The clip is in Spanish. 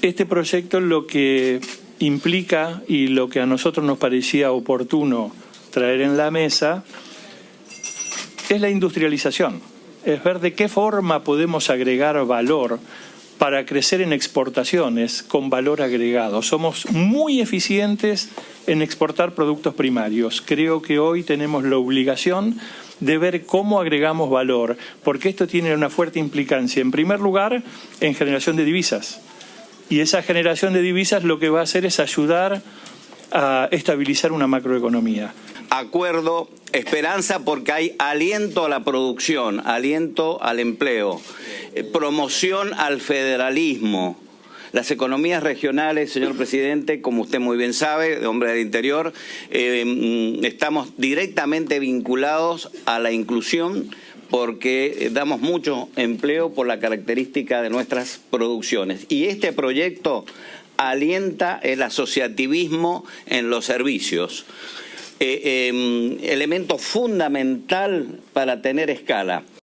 Este proyecto lo que implica y lo que a nosotros nos parecía oportuno traer en la mesa es la industrialización, es ver de qué forma podemos agregar valor para crecer en exportaciones con valor agregado. Somos muy eficientes en exportar productos primarios. Creo que hoy tenemos la obligación de ver cómo agregamos valor, porque esto tiene una fuerte implicancia, en primer lugar, en generación de divisas. Y esa generación de divisas lo que va a hacer es ayudar a estabilizar una macroeconomía. Acuerdo, esperanza porque hay aliento a la producción, aliento al empleo, promoción al federalismo. Las economías regionales, señor presidente, como usted muy bien sabe, de hombre del interior, estamos directamente vinculados a la inclusión porque damos mucho empleo por la característica de nuestras producciones. Y este proyecto alienta el asociativismo en los servicios. Elemento fundamental para tener escala.